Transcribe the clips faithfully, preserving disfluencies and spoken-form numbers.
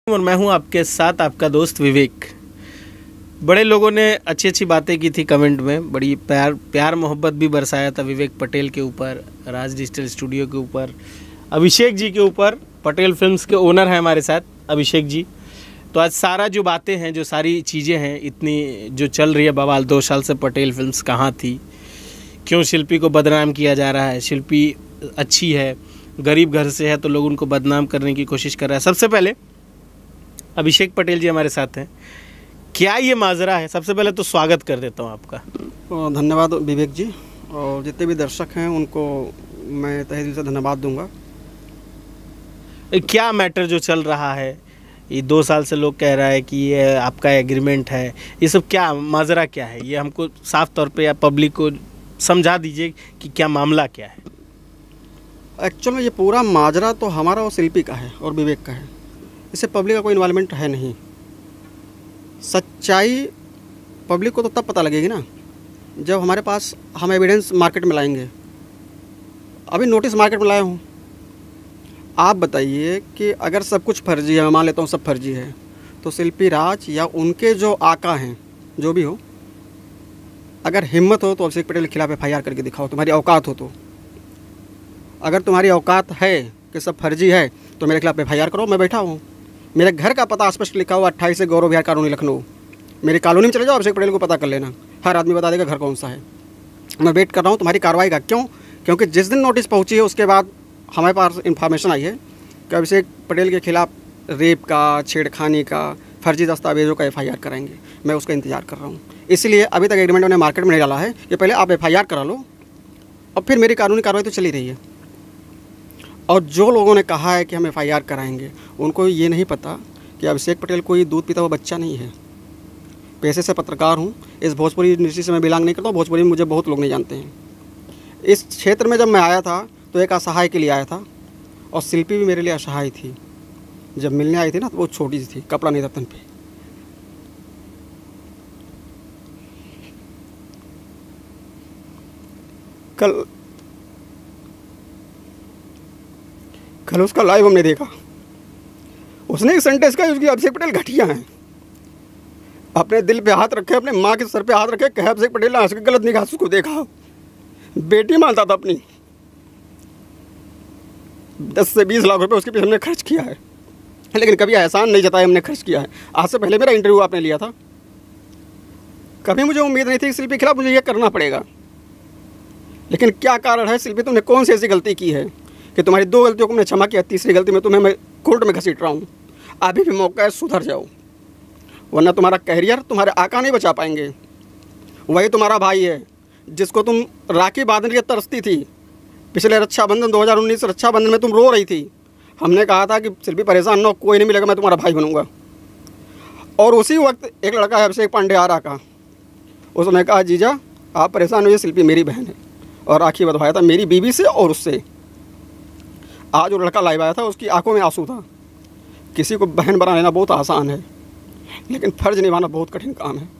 और मैं हूं आपके साथ आपका दोस्त विवेक। बड़े लोगों ने अच्छी अच्छी बातें की थी कमेंट में, बड़ी प्यार प्यार मोहब्बत भी बरसाया था विवेक पटेल के ऊपर, राज डिजिटल स्टूडियो के ऊपर, अभिषेक जी के ऊपर। पटेल फिल्म्स के ओनर हैं हमारे साथ अभिषेक जी। तो आज सारा जो बातें हैं, जो सारी चीज़ें हैं, इतनी जो चल रही है बवाल, दो साल से पटेल फिल्म्स कहाँ थी, क्यों शिल्पी को बदनाम किया जा रहा है, शिल्पी अच्छी है, गरीब घर से है तो लोग उनको बदनाम करने की कोशिश कर रहा है। सबसे पहले अभिषेक पटेल जी हमारे साथ हैं, क्या ये माजरा है? सबसे पहले तो स्वागत कर देता हूँ आपका। धन्यवाद विवेक जी, और जितने भी दर्शक हैं उनको मैं तहे दिल से धन्यवाद दूंगा। क्या मैटर जो चल रहा है, ये दो साल से लोग कह रहा है कि ये आपका एग्रीमेंट है, ये सब क्या माजरा क्या है? ये हमको साफ तौर पे या पब्लिक को समझा दीजिए कि क्या मामला क्या है। एक्चुअल में ये पूरा माजरा तो हमारा और शिल्पी का है और विवेक का है, इससे पब्लिक का कोई इन्वॉल्वमेंट है नहीं। सच्चाई पब्लिक को तो तब पता लगेगी ना जब हमारे पास हम एविडेंस मार्केट में लाएंगे। अभी नोटिस मार्केट में लाया हूँ। आप बताइए कि अगर सब कुछ फर्जी है, मैं मान लेता हूँ सब फर्जी है, तो शिल्पी राज या उनके जो आका हैं, जो भी हो, अगर हिम्मत हो तो अभिषेक पटेल के खिलाफ एफ आई आर करके दिखाओ, तुम्हारी औकात हो तो। अगर तुम्हारी औकात है कि सब फर्जी है तो मेरे खिलाफ एफ आई आर करो, मैं बैठा हूँ। मेरे घर का पता स्पष्ट लिखा हुआ अट्ठाईस से गौरव विहार कॉलोनी लखनऊ। मेरी कॉलोनी में चले जाओ, अभिषेक पटेल को पता कर लेना, हर आदमी बता देगा घर कौन सा है। मैं वेट कर रहा हूँ तुम्हारी कार्रवाई का। क्यों? क्योंकि जिस दिन नोटिस पहुँची है उसके बाद हमारे पास इन्फॉर्मेशन आई है कि अभिषेक पटेल के खिलाफ रेप का, छेड़खानी का, फर्जी दस्तावेजों का एफ आई आर कराएंगे। मैं उसका इंतजार कर रहा हूँ। इसलिए अभी तक एग्रीमेंट उन्हें मार्केट में नहीं डाला है कि पहले आप एफ आई आर करा लो और फिर मेरी कानूनी कार्रवाई तो चली रही है। और जो लोगों ने कहा है कि हम एफ आई आर कराएंगे, उनको ये नहीं पता कि अभिषेक पटेल कोई दूध पीता हुआ बच्चा नहीं है। पेशे से पत्रकार हूँ, इस भोजपुरी इंडस्ट्री से मैं बिलोंग नहीं करता हूँ। भोजपुरी में मुझे बहुत लोग नहीं जानते हैं। इस क्षेत्र में जब मैं आया था तो एक असहाय के लिए आया था, और शिल्पी भी मेरे लिए असहाय थी। जब मिलने आई थी ना तो वो छोटी सी थी, कपड़ा नहीं था तन पे। कल कल उसका लाइव हमने देखा। उसने एक सेंटेंस कहा उसकी अभिषेक पटेल घटिया हैं। अपने दिल पे हाथ रखे, अपने माँ के सर पे हाथ रखे, कहे अभिषेक पटेल ने गलत निगाह से उसको देखा। बेटी मानता था अपनी। दस से बीस लाख रुपए उसके पीछे हमने खर्च किया है, लेकिन कभी एहसान नहीं जताया हमने खर्च किया है। आज से पहले मेरा इंटरव्यू आपने लिया था, कभी मुझे उम्मीद नहीं थी कि शिल्पी के खिलाफ मुझे ये करना पड़ेगा। लेकिन क्या कारण है शिल्पी, तुमने कौन सी ऐसी गलती की है कि तुम्हारी दो गलतियों को मैंने क्षमा किया, तीसरी गलती में तुम्हें मैं कोर्ट में घसीट रहा हूँ। अभी भी मौका है, सुधर जाओ, वरना तुम्हारा कैरियर तुम्हारे आका नहीं बचा पाएंगे। वही तुम्हारा भाई है जिसको तुम राखी बांधने की तरसती थी। पिछले रक्षाबंधन दो हज़ार उन्नीस रक्षाबंधन में तुम रो रही थी। हमने कहा था कि शिल्पी परेशान ना हो, कोई नहीं मिलेगा, मैं तुम्हारा भाई बनूंगा। और उसी वक्त एक लड़का है अभिषेक पांडे आरा का, उसने कहा जीजा आप परेशान हुई, शिल्पी मेरी बहन है, और राखी बंधवाया था मेरी बीवी से और उससे। आज वो लड़का लाइव आया था, उसकी आंखों में आंसू था। किसी को बहन बना लेना बहुत आसान है, लेकिन फर्ज निभाना बहुत कठिन काम है।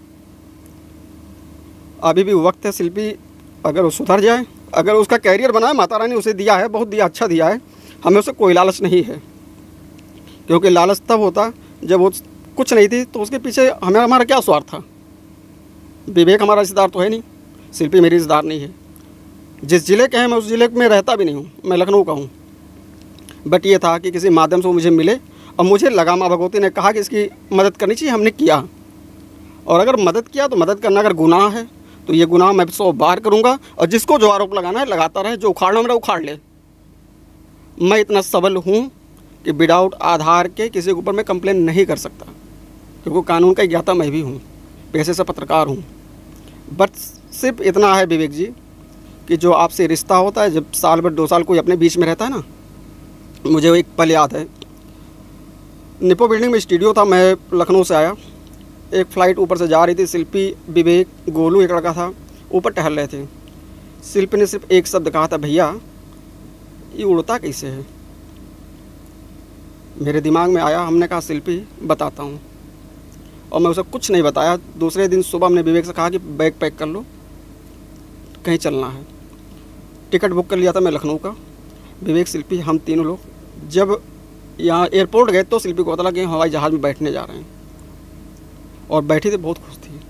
अभी भी वक्त है, शिल्पी अगर वो सुधर जाए, अगर उसका कैरियर बनाए, माता रानी उसे दिया है, बहुत दिया, अच्छा दिया है। हमें उसे कोई लालच नहीं है, क्योंकि लालच तब होता जब वो कुछ नहीं थी तो उसके पीछे हमें हमारा क्या स्वार्थ था। विवेक हमारा रिश्तेदार तो है नहीं, शिल्पी मेरी रिश्तेदार नहीं है। जिस ज़िले के हैं मैं उस ज़िले में रहता भी नहीं हूँ, मैं लखनऊ का हूँ। बट ये था कि किसी माध्यम से वो मुझे मिले और मुझे लगा, माँ भगवती ने कहा कि इसकी मदद करनी चाहिए, हमने किया। और अगर मदद किया तो मदद करना अगर गुनाह है तो ये गुनाह मैं सौ बार करूँगा, और जिसको जो आरोप लगाना है लगाता रहे, जो उखाड़ना मेरा उखाड़ ले। मैं इतना सबल हूँ कि विदाउट आधार के किसी के ऊपर मैं कंप्लेन नहीं कर सकता, क्योंकि कानून का ज्ञाता मैं भी हूँ, पेशे से पत्रकार हूँ। बट सिर्फ इतना है विवेक जी कि जो आपसे रिश्ता होता है, जब साल भर दो साल कोई अपने बीच में रहता है ना, मुझे वो एक पल याद है। निपो बिल्डिंग में स्टूडियो था, मैं लखनऊ से आया, एक फ़्लाइट ऊपर से जा रही थी। शिल्पी, विवेक, गोलू एक लड़का था, ऊपर टहल रहे थे। शिल्पी ने सिर्फ एक शब्द कहा था, भैया ये उड़ता कैसे है? मेरे दिमाग में आया, हमने कहा शिल्पी बताता हूँ, और मैं उसे कुछ नहीं बताया। दूसरे दिन सुबह हमने विवेक से कहा कि बैग पैक कर लो, कहीं चलना है। टिकट बुक कर लिया था मैं लखनऊ का, विवेक, शिल्पी, हम तीनों लोग। जब यहाँ एयरपोर्ट गए तो शिल्पी को पता लगा कि हवाई जहाज़ में बैठने जा रहे हैं, और बैठी थी, बहुत खुश थी।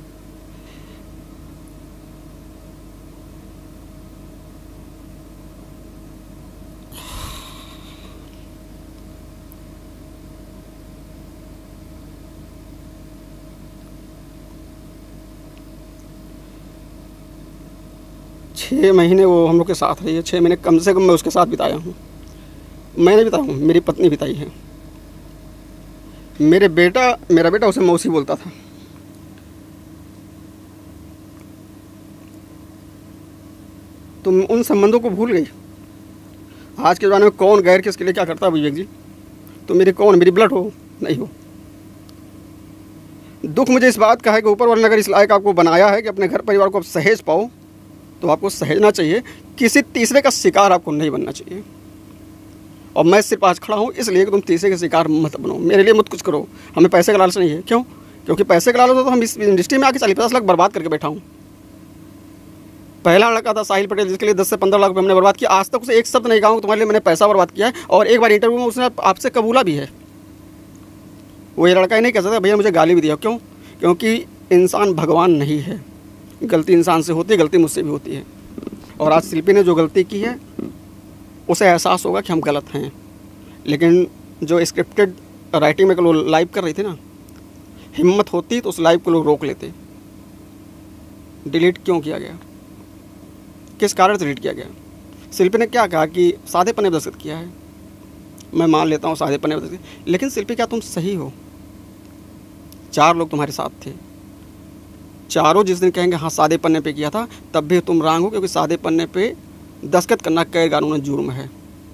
छः महीने वो हम लोग के साथ रही है। छः महीने कम से कम मैं उसके साथ बिताया हूँ। मैंने बिताया हूँ, मेरी पत्नी बिताई है। मेरे बेटा मेरा बेटा उसे मौसी बोलता था। तुम उन संबंधों को भूल गई। आज के ज़माने में कौन गैर किसके लिए क्या करता है विवेक जी? तो मेरी कौन, मेरी ब्लड हो नहीं हो। दुख मुझे इस बात का है कि ऊपर वाले ने अगर इस लायक आपको बनाया है कि अपने घर परिवार को आप सहेज पाओ, तो आपको सहेजना चाहिए। किसी तीसरे का शिकार आपको नहीं बनना चाहिए। और मैं सिर्फ आज खड़ा हूँ इसलिए कि तुम तीसरे के शिकार मत बनो। मेरे लिए मत कुछ करो। हमें पैसे का लालच नहीं है। क्यों? क्योंकि पैसे का लालच हो तो हम इस इंडस्ट्री में आके चालीस पचास लाख बर्बाद करके बैठा हूँ। पहला लड़का था साहिल पटेल, जिसके लिए दस से पंद्रह लाख रुपये हमने बर्बाद किया। आज तक उसे एक शब्द नहीं कहूँगा तुम्हारे लिए मैंने पैसा बर्बाद किया है। और एक बार इंटरव्यू में उसने आपसे कबूला भी है। वो ये लड़का ही नहीं कह सकता भैया मुझे गाली भी दिया। क्यों? क्योंकि इंसान भगवान नहीं है। गलती इंसान से होती है, गलती मुझसे भी होती है। और आज शिल्पी ने जो गलती की है उसे एहसास होगा कि हम गलत हैं। लेकिन जो स्क्रिप्टेड राइटिंग में लोग लाइव कर रही थी ना, हिम्मत होती तो उस लाइव को लोग रोक लेते। डिलीट क्यों किया गया? किस कारण से डिलीट किया गया? शिल्पी ने क्या कहा कि सादेपन ने दस्तखत किया है। मैं मान लेता हूँ सादेपन ने दस्तखत, लेकिन शिल्पी क्या तुम सही हो? चार लोग तुम्हारे साथ थे, चारों जिस दिन कहेंगे हाँ सादे पन्ने पे किया था, तब भी तुम रांग हो, क्योंकि सादे पन्ने पे दस्तखत करना गैर कानूनी जुर्म है।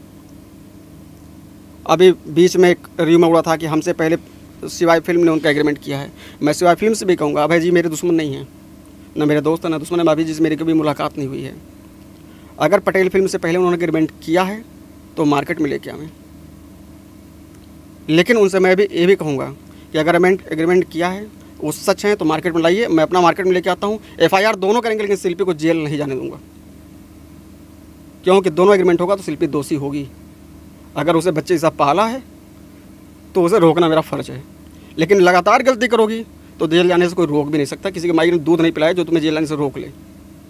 अभी बीच में एक र्यूमर उड़ा था कि हमसे पहले सिवाय फिल्म ने उनका एग्रीमेंट किया है। मैं सिवाय फिल्म से भी कहूँगा अभय जी मेरे दुश्मन नहीं हैं, ना मेरे दोस्त हैं, ना दुश्मन है। अभी जिस मेरी कभी मुलाकात नहीं हुई है। अगर पटेल फिल्म से पहले उन्होंने एग्रीमेंट किया है तो मार्केट में लेके आवें। लेकिन उनसे मैं भी ये भी कहूँगा कि अगर एग्रीमेंट किया है वो सच है तो मार्केट में लाइए, मैं अपना मार्केट में लेके आता हूँ। एफ आई आर दोनों करेंगे, लेकिन शिल्पी को जेल नहीं जाने दूंगा। क्योंकि दोनों एग्रीमेंट होगा तो शिल्पी दोषी होगी। अगर उसे बच्चे जैसा पाला है तो उसे रोकना मेरा फ़र्ज है। लेकिन लगातार गलती करोगी तो जेल जाने से कोई रोक भी नहीं सकता। किसी के माई ने दूध नहीं पिलाया जो तुम्हें जेल जाने से रोक ले।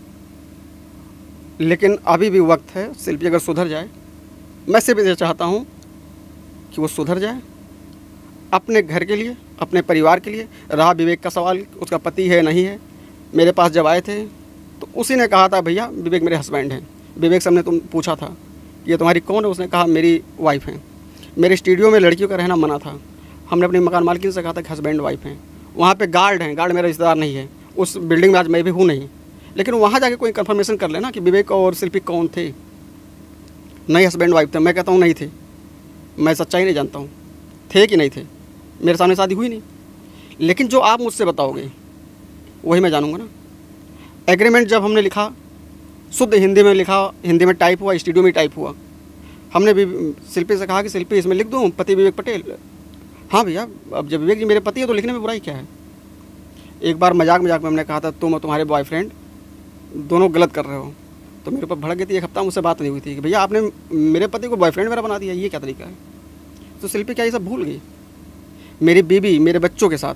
लेकिन अभी भी वक्त है। शिल्पी अगर सुधर जाए, मैं सिर्फ ये चाहता हूँ कि वो सुधर जाए अपने घर के लिए, अपने परिवार के लिए। रहा विवेक का सवाल, उसका पति है नहीं है, मेरे पास जब आए थे तो उसी ने कहा था भैया विवेक मेरे हस्बैंड हैं। विवेक से हमने तुम पूछा था ये तुम्हारी कौन है, उसने कहा मेरी वाइफ है। मेरे स्टूडियो में लड़कियों का रहना मना था। हमने अपनी मकान मालकिन से कहा था कि हस्बैंड वाइफ हैं। वहाँ पे गार्ड हैं, गार्ड मेरा रिश्तेदार नहीं है। उस बिल्डिंग में आज मैं भी हूँ नहीं, लेकिन वहाँ जाके कोई कंफर्मेशन कर लेना कि विवेक और शिल्पी कौन थे। नहीं हस्बैंड वाइफ थे। मैं कहता हूँ नहीं थे, मैं सच्चाई नहीं जानता हूँ थे कि नहीं थे, मेरे सामने शादी हुई नहीं। लेकिन जो आप मुझसे बताओगे वही मैं जानूँगा ना। एग्रीमेंट जब हमने लिखा, शुद्ध हिंदी में लिखा, हिंदी में टाइप हुआ, स्टूडियो में टाइप हुआ। हमने भी शिल्पी से कहा कि शिल्पी इसमें लिख दूँ पति विवेक पटेल। हाँ भैया, अब जब विवेक जी मेरे पति है तो लिखने में बुराई क्या है। एक बार मजाक मजाक में हमने कहा था तुम और तुम्हारे बॉयफ्रेंड दोनों गलत कर रहे हो, तो मेरे ऊपर भड़क गई थी। एक हफ्ता मुझसे बात नहीं हुई थी कि भैया आपने मेरे पति को बॉयफ्रेंड मेरा बना दिया, ये क्या तरीका है। तो शिल्पी क्या ये सब भूल गई? मेरी बीवी, मेरे बच्चों के साथ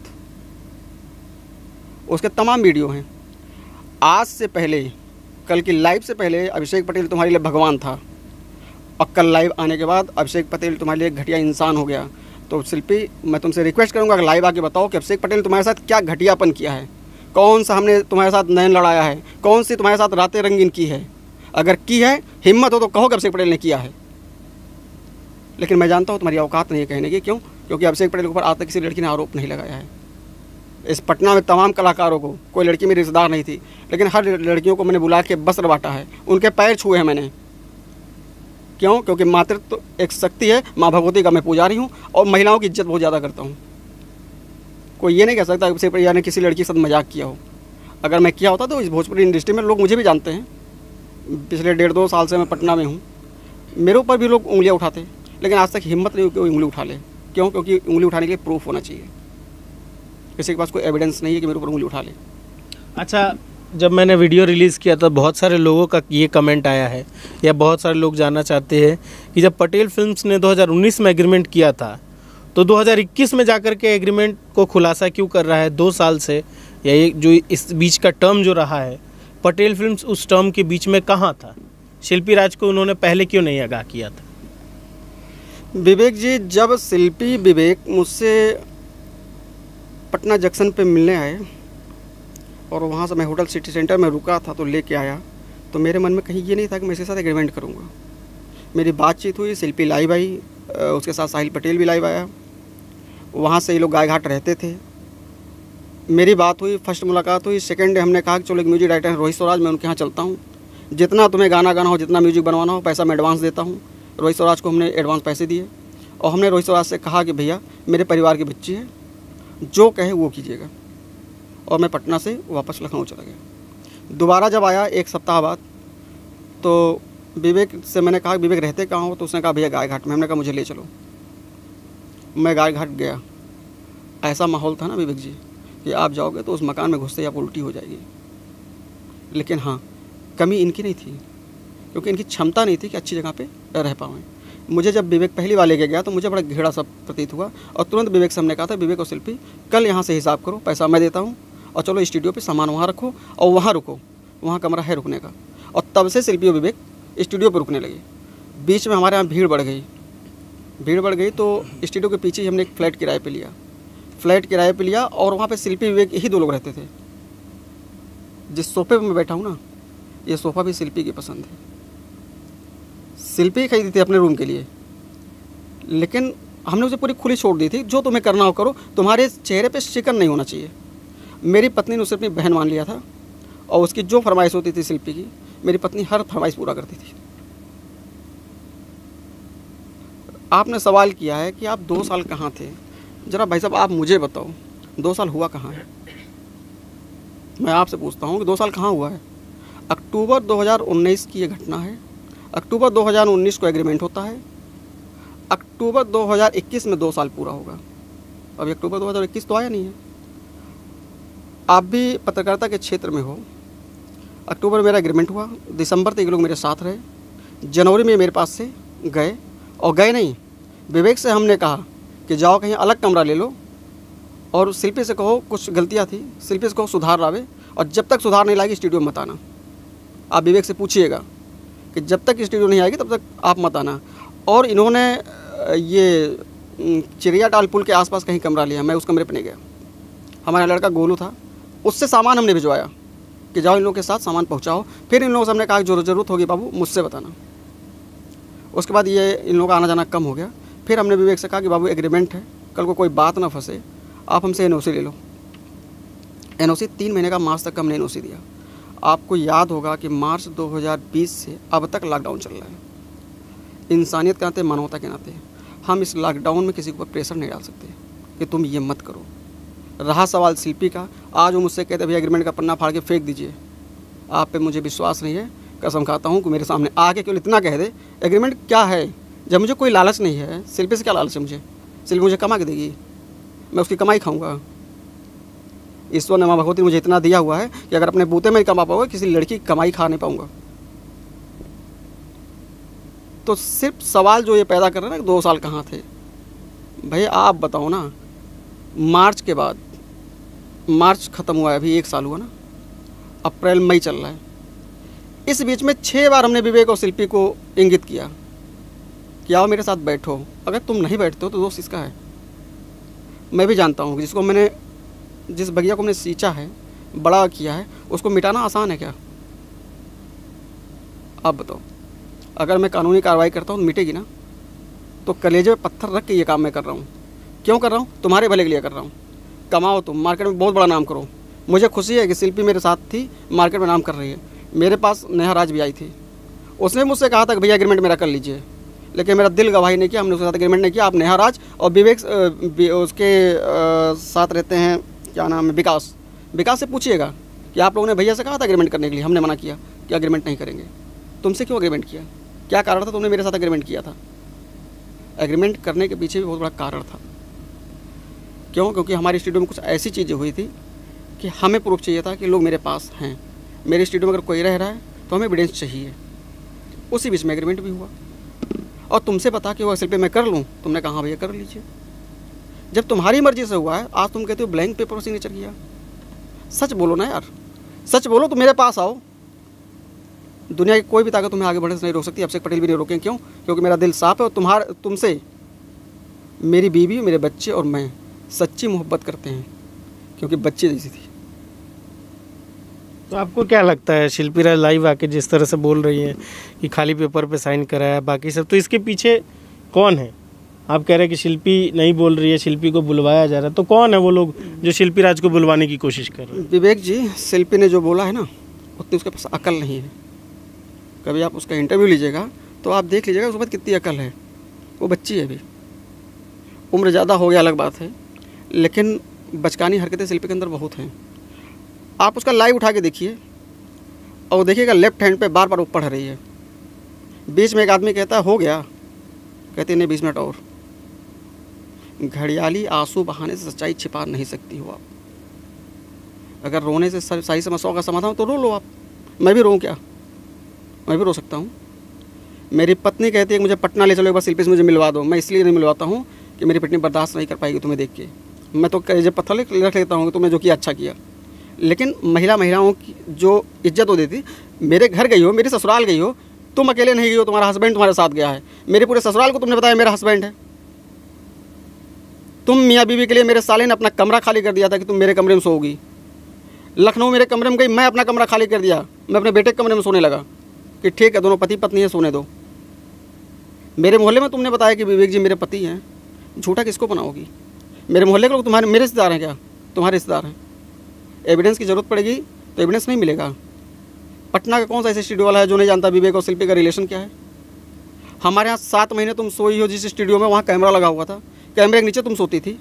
उसके तमाम वीडियो हैं। आज से पहले, कल की लाइव से पहले अभिषेक पटेल तुम्हारे लिए भगवान था, और कल लाइव आने के बाद अभिषेक पटेल तुम्हारे लिए घटिया इंसान हो गया। तो शिल्पी मैं तुमसे रिक्वेस्ट करूंगा कि लाइव आके बताओ कि अभिषेक पटेल तुम्हारे साथ क्या घटियापन किया है। कौन सा हमने तुम्हारे साथ नैन लड़ाया है, कौन सी तुम्हारे साथ रातें रंगीन की है। अगर की है, हिम्मत हो तो कहो कि अभिषेक पटेल ने किया है। लेकिन मैं जानता हूँ तुम्हारी औकात नहीं है कहने की। क्यों? क्योंकि अभिषेक पटेल के ऊपर आज तक किसी लड़की ने आरोप नहीं लगाया है। इस पटना में तमाम कलाकारों को, कोई लड़की मेरी रिश्तेदार नहीं थी, लेकिन हर लड़कियों को मैंने बुला के वस्त्र बांटा है, उनके पैर छुए हैं मैंने। क्यों? क्योंकि मातृत्व तो एक शक्ति है, माँ भगवती का मैं पुजारी हूँ और महिलाओं की इज्जत बहुत ज़्यादा करता हूँ। कोई ये नहीं कह सकता अभिषेक पटेल ने किसी लड़की के साथ मजाक किया हो। अगर मैं किया होता तो इस भोजपुरी इंडस्ट्री में लोग मुझे भी जानते हैं। पिछले डेढ़ दो साल से मैं पटना में हूँ, मेरे ऊपर भी लोग उंगलियाँ उठाते, लेकिन आज तक हिम्मत नहीं हुई कि वो उंगली उठा ले। क्यों? क्योंकि उंगली उठाने के लिए प्रूफ होना चाहिए। किसी के पास कोई एविडेंस नहीं है कि मेरे ऊपर उंगली उठा ले। अच्छा, जब मैंने वीडियो रिलीज़ किया तो बहुत सारे लोगों का ये कमेंट आया है या बहुत सारे लोग जानना चाहते हैं कि जब पटेल फिल्म्स ने दो हज़ार उन्नीस में एग्रीमेंट किया था तो दो हज़ार इक्कीस में जाकर के एग्रीमेंट को खुलासा क्यों कर रहा है दो साल से, या ये जो इस बीच का टर्म जो रहा है, पटेल फिल्म्स उस टर्म के बीच में कहाँ था? शिल्पी राज को उन्होंने पहले क्यों नहीं आगाह किया था? विवेक जी, जब शिल्पी विवेक मुझसे पटना जंक्शन पे मिलने आए और वहाँ से मैं होटल सिटी सेंटर में रुका था तो लेके आया, तो मेरे मन में कहीं ये नहीं था कि मैं इसके साथ एग्रीमेंट करूँगा। मेरी बातचीत हुई, शिल्पी लाइव आई, उसके साथ साहिल पटेल भी लाइव आया, वहाँ से ये लोग गाय घाट रहते थे। मेरी बात हुई, फर्स्ट मुलाकात हुई। सेकंड डे हमने कहा कि चलो एक म्यूजिक डायरेक्टर हैं रोहित स्वराज, मैं उनके यहाँ चलता हूँ, जितना तुम्हें गाना गाना हो, जितना म्यूजिक बनवाना हो, पैसा मैं एडवांस देता हूँ। रोहित स्वराज को हमने एडवांस पैसे दिए और हमने रोहित स्वराज से कहा कि भैया मेरे परिवार की बच्ची है, जो कहे वो कीजिएगा। और मैं पटना से वापस लखनऊ चला गया। दोबारा जब आया एक सप्ताह बाद, तो विवेक से मैंने कहा विवेक रहते कहाँ हो, तो उसने कहा भैया गाय घाट में। हमने कहा मुझे ले चलो। मैं गाय घाट गया। ऐसा माहौल था ना विवेक जी कि आप जाओगे तो उस मकान में घुसते ही आप उल्टी हो जाएगी। लेकिन हाँ, कमी इनकी नहीं थी, क्योंकि इनकी क्षमता नहीं थी कि अच्छी जगह पे रह पाएँ। मुझे जब विवेक पहली बार लेके गया तो मुझे बड़ा घेड़ा सा प्रतीत हुआ और तुरंत विवेक से हमने कहा था विवेक और शिल्पी कल यहाँ से हिसाब करो, पैसा मैं देता हूँ और चलो स्टूडियो पे सामान वहाँ रखो और वहाँ रुको, वहाँ कमरा है रुकने का। और तब से शिल्पी और विवेक स्टूडियो पर रुकने लगे। बीच में हमारे यहाँ भीड़ बढ़ गई भीड़ बढ़ गई तो स्टूडियो के पीछे ही हमने एक फ्लैट किराए पे लिया फ्लैट किराए पे लिया और वहाँ पे शिल्पी विवेक यही दो लोग रहते थे। जिस सोफे पे मैं बैठा हूँ ना, ये सोफ़ा भी शिल्पी की पसंद है। शिल्पी खरीदी थी अपने रूम के लिए, लेकिन हमने उसे पूरी खुली छोड़ दी थी, जो तुम्हें करना हो करो, तुम्हारे चेहरे पे शिकन नहीं होना चाहिए। मेरी पत्नी ने उसे अपनी बहन मान लिया था और उसकी जो फरमाइश होती थी शिल्पी की, मेरी पत्नी हर फरमाइश पूरा करती थी। आपने सवाल किया है कि आप दो साल कहाँ थे। ज़रा भाई साहब आप मुझे बताओ, दो साल हुआ कहाँ है? मैं आपसे पूछता हूँ कि दो साल कहाँ हुआ है? अक्टूबर दो हज़ार उन्नीस की ये घटना है। अक्टूबर दो हज़ार उन्नीस को एग्रीमेंट होता है। अक्टूबर दो हज़ार इक्कीस में दो साल पूरा होगा। अभी अक्टूबर दो हज़ार इक्कीस तो आया नहीं है। आप भी पत्रकारिता के क्षेत्र में हो। अक्टूबर में मेरा एग्रीमेंट हुआ, दिसंबर तक ये लोग मेरे साथ रहे, जनवरी में मेरे पास से गए और गए नहीं, विवेक से हमने कहा कि जाओ कहीं अलग कमरा ले लो और शिल्पी से कहो कुछ गलतियाँ थी, शिल्पी से कहो सुधार लावे और जब तक सुधार नहीं लाएगी स्टूडियो में मत आना। आप विवेक से पूछिएगा कि जब तक स्टूडियो नहीं आएगी तब तक आप मत आना। और इन्होंने ये चिड़िया टाल पुल के आसपास कहीं कमरा लिया, मैं उस कमरे पर नहीं गया। हमारा लड़का गोलू था, उससे सामान हमने भिजवाया कि जाओ इन लोगों के साथ सामान पहुंचाओ। फिर इन लोगों से हमने कहा जो ज़रूरत होगी बाबू मुझसे बताना। उसके बाद ये इन लोगों का आना जाना कम हो गया। फिर हमने विवेक से कहा कि बाबू एग्रीमेंट है, कल को कोई बात ना फंसे, आप हमसे एन ओ सी ले लो। एन ओ सी तीन महीने का मार्च तक हमने एन ओ सी दिया। आपको याद होगा कि मार्च दो हज़ार बीस से अब तक लॉकडाउन चल रहा है। इंसानियत के नाते, मानवता के नाते हम इस लॉकडाउन में किसी को प्रेशर नहीं डाल सकते कि तुम ये मत करो। रहा सवाल शिल्पी का, आज वो मुझसे कहते भैया एग्रीमेंट का पन्ना फाड़ के फेंक दीजिए। आप पे मुझे विश्वास नहीं है, कसम खाता हूँ कि मेरे सामने आके केवल इतना कह दे एग्रीमेंट क्या है। जब मुझे कोई लालच नहीं है, शिल्पी से क्या लालच है मुझे? शिल्पी मुझे कमा के देगी, मैं उसकी कमाई खाऊंगा। ईश्वर ने माँ भगवती मुझे इतना दिया हुआ है कि अगर अपने बूते में ही कमा पाऊंगा, किसी लड़की की कमाई खा नहीं पाऊंगा। तो सिर्फ सवाल जो ये पैदा कर रहे हैं ना, दो साल कहाँ थे भाई, आप बताओ ना। मार्च के बाद, मार्च ख़त्म हुआ है, अभी एक साल हुआ ना, अप्रैल मई चल रहा है। इस बीच में छः बार हमने विवेक और शिल्पी को इंगित किया कि आओ मेरे साथ बैठो। अगर तुम नहीं बैठते हो तो दोस्त इसका है। मैं भी जानता हूँ कि जिसको मैंने जिस बगिया को मैंने सींचा है, बड़ा किया है, उसको मिटाना आसान है क्या? आप बताओ। अगर मैं कानूनी कार्रवाई करता हूँ तो मिटेगी ना? तो कलेजे में पत्थर रख के ये काम मैं कर रहा हूँ। क्यों कर रहा हूँ? तुम्हारे भले के लिए कर रहा हूँ। कमाओ तुम, मार्केट में बहुत बड़ा नाम करो। मुझे खुशी है कि शिल्पी मेरे साथ थी, मार्केट में नाम कर रही है। मेरे पास नेहा राज भी आई थी, उसने मुझसे कहा था कि भैया एग्रीमेंट मेरा कर लीजिए, लेकिन मेरा दिल गवाही नहीं किया, हमने उसके साथ एग्रीमेंट नहीं किया। आप नेहा राज और विवेक उसके साथ रहते हैं, क्या नाम है, विकास विकास से पूछिएगा कि आप लोगों ने भैया से कहा था एग्रीमेंट करने के लिए, हमने मना किया कि एग्रीमेंट नहीं करेंगे। तुमसे क्यों एग्रीमेंट किया? क्या कारण था तुमने मेरे साथ एग्रीमेंट किया था? एग्रीमेंट करने के पीछे भी बहुत बड़ा कारण था। क्यों? क्योंकि हमारी स्टूडियो में कुछ ऐसी चीज़ें हुई थी कि हमें प्रूफ चाहिए था कि लोग मेरे पास हैं। मेरे स्टूडियो में अगर कोई रह रहा है तो हमें एविडेंस चाहिए। उसी बीच में एग्रीमेंट भी हुआ और तुमसे बता कि वो असल पे मैं कर लूँ, तुमने कहा हाँ भैया कर लीजिए। जब तुम्हारी मर्जी से हुआ है, आज तुम कहते हो ब्लैंक पेपर पर सिग्नेचर किया। सच बोलो ना यार, सच बोलो तो मेरे पास आओ। दुनिया की कोई भी ताकत तुम्हें आगे बढ़ने से नहीं रोक सकती, अभिषेक पटेल भी नहीं रोकें। क्यों? क्योंकि मेरा दिल साफ है और तुम्हारे तुमसे मेरी बीवी, मेरे बच्चे और मैं सच्ची मोहब्बत करते हैं, क्योंकि बच्चे जैसी थी। तो आपको क्या लगता है शिल्पी राज लाइव आके जिस तरह से बोल रही हैं कि खाली पेपर पे साइन कराया बाकी सब, तो इसके पीछे कौन है? आप कह रहे हैं कि शिल्पी नहीं बोल रही है, शिल्पी को बुलवाया जा रहा है, तो कौन है वो लोग जो शिल्पी राज को बुलवाने की कोशिश कर रहे हैं? विवेक जी, शिल्पी ने जो बोला है ना, उतनी उसके पास अकल नहीं है। कभी आप उसका इंटरव्यू लीजिएगा तो आप देख लीजिएगा उसके पास कितनी अकल है। वो बच्ची है अभी, उम्र ज़्यादा हो गया अलग बात है, लेकिन बचकानी हरकतें शिल्पी के अंदर बहुत हैं। आप उसका लाइव उठा के देखिए और देखिएगा लेफ्ट हैंड पे बार बार ऊपर रही है। बीच में एक आदमी कहता है हो गया, कहते नहीं बीस मिनट और। घड़ियाली आंसू बहाने से सच्चाई छिपा नहीं सकती हो आप। अगर रोने से सारी समस्याओं का समाधान तो रो लो आप। मैं भी रोऊं क्या? मैं भी रो सकता हूँ। मेरी पत्नी कहती है कि मुझे पटना ले चलो एक बार, शिल्पी से मुझे मिलवा दो। मैं इसलिए नहीं मिलवाता हूँ कि मेरी पत्नी बर्दाश्त नहीं कर पाएगी तुम्हें देख के। मैं तो कलेजे पत्थर रख लेता हूँ कि तुमने जो किया अच्छा किया, लेकिन महिला महिलाओं की जो इज्जत हो देती। मेरे घर गई हो, मेरे ससुराल गई हो, तुम अकेले नहीं गई हो, तुम्हारा हस्बैंड तुम्हारे साथ गया है। मेरे पूरे ससुराल को तुमने बताया मेरा हस्बैंड है। तुम मियाँ बीवी के लिए मेरे साले ने अपना कमरा खाली कर दिया था कि तुम मेरे कमरे में सोओगी। लखनऊ मेरे कमरे में गई, मैं अपना कमरा खाली कर दिया, मैं अपने बेटे के कमरे में सोने लगा कि ठीक है दोनों पति पत्नी है, सोने दो। मेरे मोहल्ले में तुमने बताया कि विवेक जी मेरे पति हैं, झूठा किसको बनाओगी? मेरे मोहल्ले के लोग तुम्हारे मेरे रिश्तेदार हैं क्या? तुम्हारे रिश्तेदार हैं। एविडेंस की ज़रूरत पड़ेगी तो एविडेंस नहीं मिलेगा। पटना का कौन सा ऐसे स्टूडियो वाला है जो नहीं जानता विवेक और शिल्पी का रिलेशन क्या है? हमारे यहाँ सात महीने तुम सोई हो जिस स्टूडियो में, वहाँ कैमरा लगा हुआ था, कैमरे के नीचे तुम सोती थी।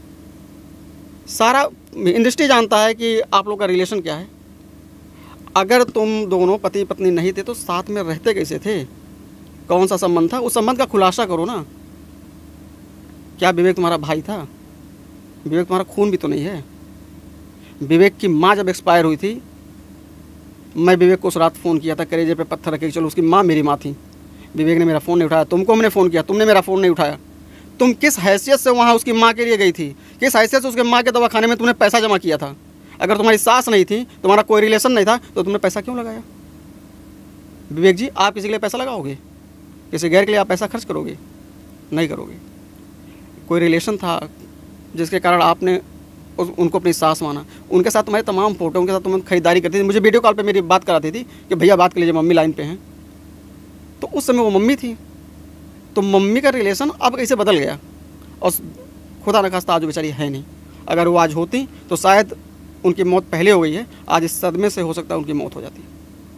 सारा इंडस्ट्री जानता है कि आप लोग का रिलेशन क्या है। अगर तुम दोनों पति पत्नी नहीं थे तो साथ में रहते कैसे थे? कौन सा संबंध था? उस संबंध का खुलासा करो ना। क्या विवेक तुम्हारा भाई था? विवेक तुम्हारा खून भी तो नहीं है। विवेक की माँ जब एक्सपायर हुई थी, मैं विवेक को उस रात फ़ोन किया था, कलेजे पे पत्थर रखे, चलो उसकी माँ मेरी माँ थी। विवेक ने मेरा फ़ोन नहीं उठाया, तुमको हमने फ़ोन किया, तुमने मेरा फ़ोन नहीं उठाया। तुम किस हैसियत से वहाँ उसकी माँ के लिए गई थी? किस हैसियत से उसके माँ के दवाखाने में तुमने पैसा जमा किया था? अगर तुम्हारी सास नहीं थी, तुम्हारा कोई रिलेशन नहीं था, तो तुमने पैसा क्यों लगाया? विवेक जी, आप किसी के लिए पैसा लगाओगे? किसी गैर के लिए आप पैसा खर्च करोगे? नहीं करोगे। कोई रिलेशन था जिसके कारण आपने उस, उनको अपनी सास माना। उनके साथ तुम्हारे तमाम फोटो, उनके साथ तुम खरीदारी करती थी। मुझे वीडियो कॉल पे मेरी बात कराती थी कि भैया बात कर लीजिए, मम्मी लाइन पे हैं। तो उस समय वो मम्मी थी। तो मम्मी का रिलेशन अब कैसे बदल गया? और खुदा न खास्ता आज वो बेचारी है नहीं। अगर वो आज होती तो शायद उनकी मौत पहले हो गई है, आज इस सदमे से हो सकता है उनकी मौत हो जाती।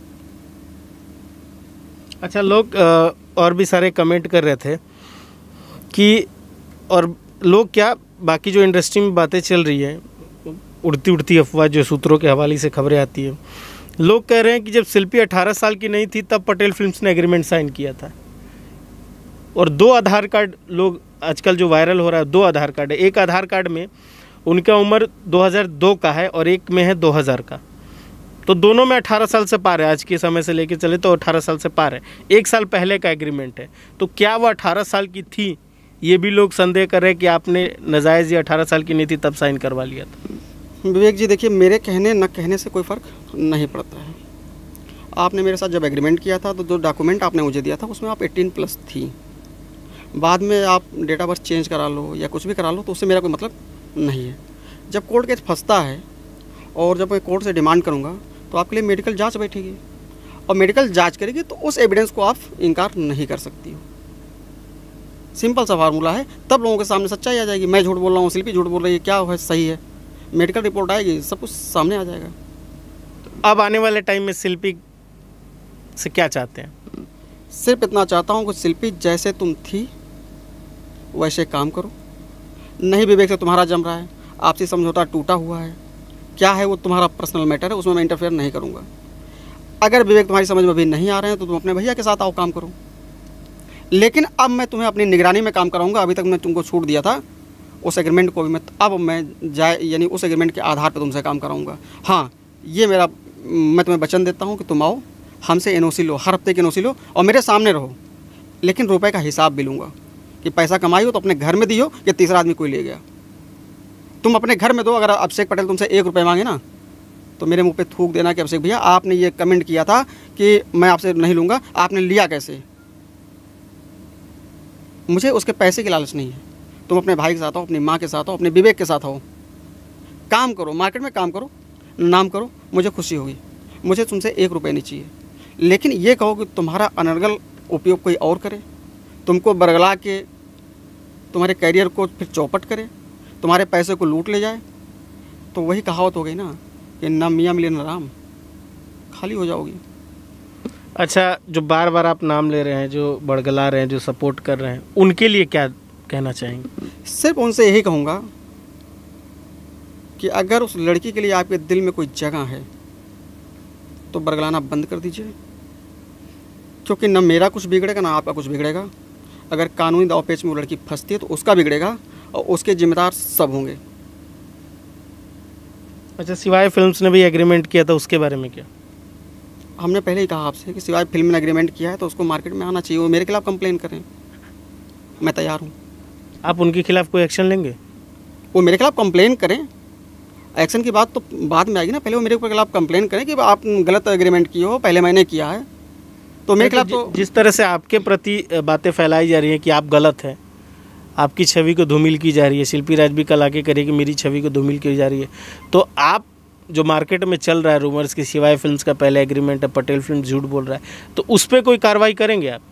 अच्छा, लोग और भी सारे कमेंट कर रहे थे कि, और लोग क्या, बाकी जो इंडस्ट्री में बातें चल रही है, उड़ती उड़ती अफवाह जो सूत्रों के हवाले से खबरें आती है, लोग कह रहे हैं कि जब शिल्पी अठारह साल की नहीं थी तब पटेल फिल्म्स ने एग्रीमेंट साइन किया था। और दो आधार कार्ड लोग आजकल जो वायरल हो रहा है, दो आधार कार्ड है। एक आधार कार्ड में उनका उम्र दो हज़ार दो का है और एक में है दो हज़ार का। तो दोनों में अठारह साल से पार है। आज के समय से लेके चले तो अठारह साल से पार है। एक साल पहले का एग्रीमेंट है। तो क्या वो अठारह साल की थी? ये भी लोग संदेह कर रहे हैं कि आपने नाजायज़ ये अठारह साल की नहीं थी तब साइन करवा लिया था। विवेक जी देखिए, मेरे कहने न कहने से कोई फ़र्क नहीं पड़ता है। आपने मेरे साथ जब एग्रीमेंट किया था तो जो डॉक्यूमेंट आपने मुझे दिया था उसमें आप अठारह प्लस थी। बाद में आप डेट ऑफ बर्थ चेंज करा लो या कुछ भी करा लो तो उससे मेरा कोई मतलब नहीं है। जब कोर्ट केस फंसता है और जब मैं कोर्ट से डिमांड करूँगा तो आपके लिए मेडिकल जांच बैठेगी और मेडिकल जांच करेगी तो उस एविडेंस को आप इनकार नहीं कर सकती हो। सिंपल सा फार्मूला है। तब लोगों के सामने सच्चाई आ जाएगी। मैं झूठ बोल रहा हूँ, शिल्पी झूठ बोल रही है, क्या है सही है, मेडिकल रिपोर्ट आएगी, सब कुछ सामने आ जाएगा। अब आने वाले टाइम में शिल्पी से क्या चाहते हैं? सिर्फ इतना चाहता हूँ कि शिल्पी जैसे तुम थी वैसे काम करो। नहीं विवेक से तुम्हारा जम रहा है, आपसी समझौता टूटा हुआ है, क्या है वो तुम्हारा पर्सनल मैटर है, उसमें मैं इंटरफेयर नहीं करूँगा। अगर विवेक तुम्हारी समझ में अभी नहीं आ रहे हैं तो तुम अपने भैया के साथ आओ, काम करो। लेकिन अब मैं तुम्हें अपनी निगरानी में काम कराऊंगा। अभी तक मैं तुमको छूट दिया था, उस एग्रीमेंट को भी मैं अब मैं जाए यानी उस एग्रीमेंट के आधार पर तुमसे काम कराऊंगा। हाँ, ये मेरा मैं तुम्हें वचन देता हूँ कि तुम आओ, हमसे एन ओ सी लो, हर हफ्ते की एन ओ सी लो और मेरे सामने रहो, लेकिन रुपए का हिसाब भी लूँगा कि पैसा कमाई हो तो अपने घर में दियो या तीसरा आदमी कोई ले गया। तुम अपने घर में दो। अगर अभिषेक पटेल तुमसे एक रुपये मांगे ना तो मेरे मुंह पे थूक देना कि अभिषेक भैया आपने ये कमेंट किया था कि मैं आपसे नहीं लूँगा, आपने लिया कैसे? मुझे उसके पैसे की लालच नहीं है। तुम अपने भाई के साथ हो, अपनी माँ के साथ हो, अपने विवेक के साथ हो, काम करो, मार्केट में काम करो, नाम करो, मुझे खुशी होगी। मुझे तुमसे एक रुपये नहीं चाहिए। लेकिन ये कहो कि तुम्हारा अनर्गल उपयोग कोई और करे, तुमको बरगला के तुम्हारे करियर को फिर चौपट करे, तुम्हारे पैसे को लूट ले जाए, तो वही कहावत हो गई ना कि ना मियाँ मिले ना राम, खाली हो जाओगी। अच्छा, जो बार बार आप नाम ले रहे हैं, जो बड़गला रहे हैं, जो सपोर्ट कर रहे हैं, उनके लिए क्या कहना चाहेंगे? सिर्फ उनसे यही कहूँगा कि अगर उस लड़की के लिए आपके दिल में कोई जगह है तो बरगलाना बंद कर दीजिए, क्योंकि न मेरा कुछ बिगड़ेगा ना आपका कुछ बिगड़ेगा। अगर कानूनी दाव पेच में वो लड़की फंसती है तो उसका बिगड़ेगा और उसके जिम्मेदार सब होंगे। अच्छा, सिवाय फिल्म्स ने भी एग्रीमेंट किया था, उसके बारे में क्या? हमने पहले ही कहा आपसे कि सिवाय फिल्म ने एग्रीमेंट किया है तो उसको मार्केट में आना चाहिए। वो मेरे खिलाफ कंप्लेन करें, मैं तैयार हूँ। आप उनके खिलाफ कोई एक्शन लेंगे? वो मेरे खिलाफ कंप्लेन करें, एक्शन की बात तो बाद में आएगी ना। पहले वो मेरे खिलाफ कंप्लेन करें कि आप गलत एग्रीमेंट किए हो, पहले मैंने किया है, तो मेरे खिलाफ तो जिस तरह से आपके प्रति बातें फैलाई जा रही हैं कि आप गलत हैं, आपकी छवि को धूमिल की जा रही है, शिल्पी राज भी कल आके करिए कि मेरी छवि को धूमिल की जा रही है, तो आप जो मार्केट में चल रहा है रूमर्स की सिवाय फिल्म्स का पहले एग्रीमेंट है, पटेल फिल्म झूठ बोल रहा है, तो उस पर कोई कार्रवाई करेंगे आप?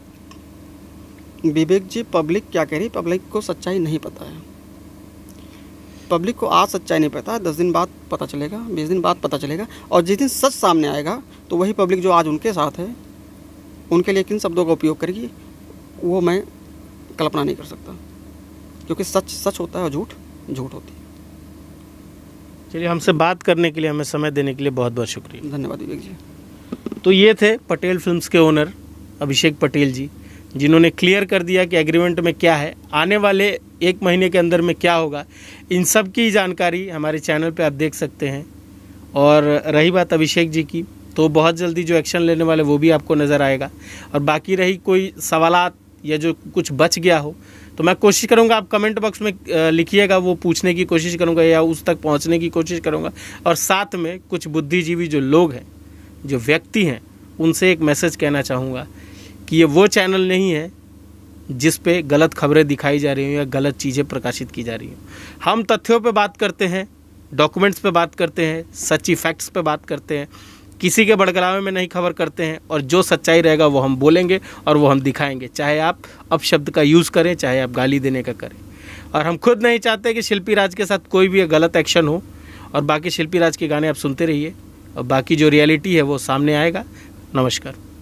विवेक जी, पब्लिक क्या कह रही, पब्लिक को सच्चाई नहीं पता है। पब्लिक को आज सच्चाई नहीं पता, दस दिन बाद पता चलेगा, बीस दिन बाद पता चलेगा, और जिस दिन सच सामने आएगा तो वही पब्लिक जो आज उनके साथ है उनके लिए किन शब्दों का उपयोग करेगी वो मैं कल्पना नहीं कर सकता, क्योंकि सच सच होता है और झूठ झूठ होती है। चलिए, हमसे बात करने के लिए, हमें समय देने के लिए बहुत बहुत शुक्रिया। धन्यवाद विवेक जी। तो ये थे पटेल फिल्म्स के ओनर अभिषेक पटेल जी, जिन्होंने क्लियर कर दिया कि एग्रीमेंट में क्या है, आने वाले एक महीने के अंदर में क्या होगा। इन सब की जानकारी हमारे चैनल पे आप देख सकते हैं। और रही बात अभिषेक जी की, तो बहुत जल्दी जो एक्शन लेने वाले वो भी आपको नज़र आएगा। और बाकी रही कोई सवालात या जो कुछ बच गया हो तो मैं कोशिश करूंगा, आप कमेंट बॉक्स में लिखिएगा, वो पूछने की कोशिश करूंगा या उस तक पहुंचने की कोशिश करूंगा। और साथ में कुछ बुद्धिजीवी जो लोग हैं, जो व्यक्ति हैं, उनसे एक मैसेज कहना चाहूँगा कि ये वो चैनल नहीं है जिस पे गलत खबरें दिखाई जा रही हों या गलत चीज़ें प्रकाशित की जा रही हों। हम तथ्यों पे बात करते हैं, डॉक्यूमेंट्स पे बात करते हैं, सच्ची फैक्ट्स पे बात करते हैं, किसी के बड़गलावे में नहीं खबर करते हैं, और जो सच्चाई रहेगा वो हम बोलेंगे और वो हम दिखाएंगे, चाहे आप अपशब्द का यूज़ करें, चाहे आप गाली देने का करें। और हम खुद नहीं चाहते कि शिल्पी राज के साथ कोई भी गलत एक्शन हो। और बाकी शिल्पी राज के गाने आप सुनते रहिए, और बाकी जो रियलिटी है वो सामने आएगा। नमस्कार।